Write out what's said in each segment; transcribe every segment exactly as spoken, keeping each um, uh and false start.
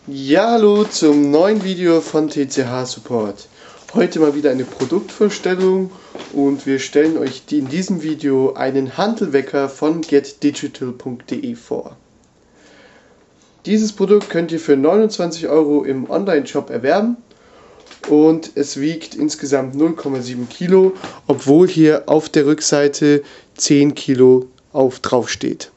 Ja, hallo zum neuen Video von T C H Support. Heute mal wieder eine Produktvorstellung und wir stellen euch in diesem Video einen Hantelwecker von get digital punkt de vor. Dieses Produkt könnt ihr für neunundzwanzig Euro im Online-Shop erwerben und es wiegt insgesamt null Komma sieben Kilo, obwohl hier auf der Rückseite zehn Kilo auf drauf steht.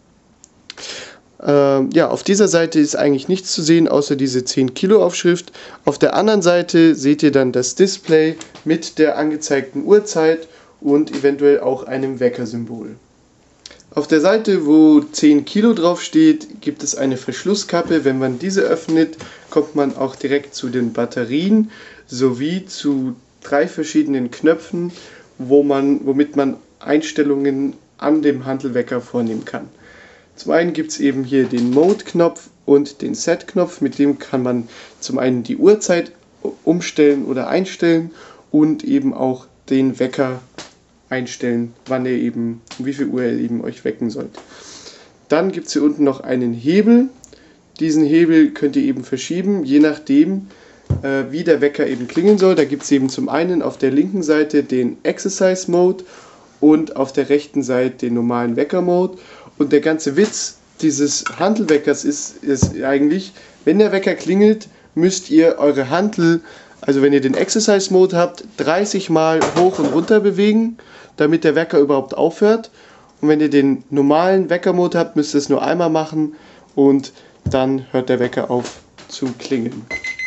Ähm, ja, auf dieser Seite ist eigentlich nichts zu sehen, außer diese zehn Kilo Aufschrift. Auf der anderen Seite seht ihr dann das Display mit der angezeigten Uhrzeit und eventuell auch einem Weckersymbol. Auf der Seite, wo zehn Kilo drauf steht, gibt es eine Verschlusskappe. Wenn man diese öffnet, kommt man auch direkt zu den Batterien sowie zu drei verschiedenen Knöpfen, wo man, womit man Einstellungen an dem Hantelwecker vornehmen kann. Zum einen gibt es eben hier den Mode-Knopf und den Set-Knopf, mit dem kann man zum einen die Uhrzeit umstellen oder einstellen und eben auch den Wecker einstellen, wann er eben, um wie viel Uhr er eben euch wecken soll. Dann gibt es hier unten noch einen Hebel. Diesen Hebel könnt ihr eben verschieben, je nachdem äh, wie der Wecker eben klingeln soll. Da gibt es eben zum einen auf der linken Seite den Exercise Mode und auf der rechten Seite den normalen Wecker Mode. Und der ganze Witz dieses Hantelweckers ist, ist eigentlich, wenn der Wecker klingelt, müsst ihr eure Hantel, also wenn ihr den Exercise Mode habt, dreißig Mal hoch und runter bewegen, damit der Wecker überhaupt aufhört. Und wenn ihr den normalen Wecker Mode habt, müsst ihr es nur einmal machen und dann hört der Wecker auf zu klingeln.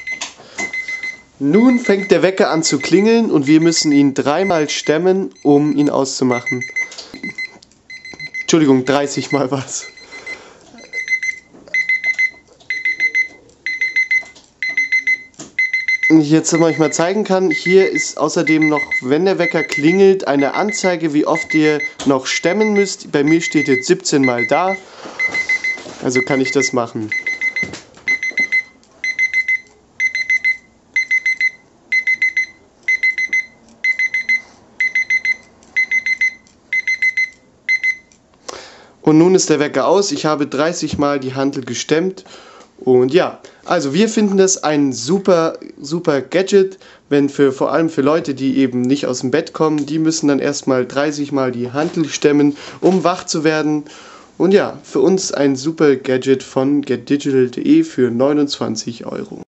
Nun fängt der Wecker an zu klingeln und wir müssen ihn dreimal stemmen, um ihn auszumachen. Entschuldigung, dreißig Mal was. Jetzt, wenn ich euch mal zeigen kann, hier ist außerdem noch, wenn der Wecker klingelt, eine Anzeige, wie oft ihr noch stemmen müsst. Bei mir steht jetzt siebzehn Mal da, also kann ich das machen. Und nun ist der Wecker aus. Ich habe dreißig Mal die Hantel gestemmt. Und ja, also wir finden das ein super, super Gadget, wenn für, vor allem für Leute, die eben nicht aus dem Bett kommen, die müssen dann erstmal dreißig Mal die Hantel stemmen, um wach zu werden. Und ja, für uns ein super Gadget von get digital punkt de für neunundzwanzig Euro.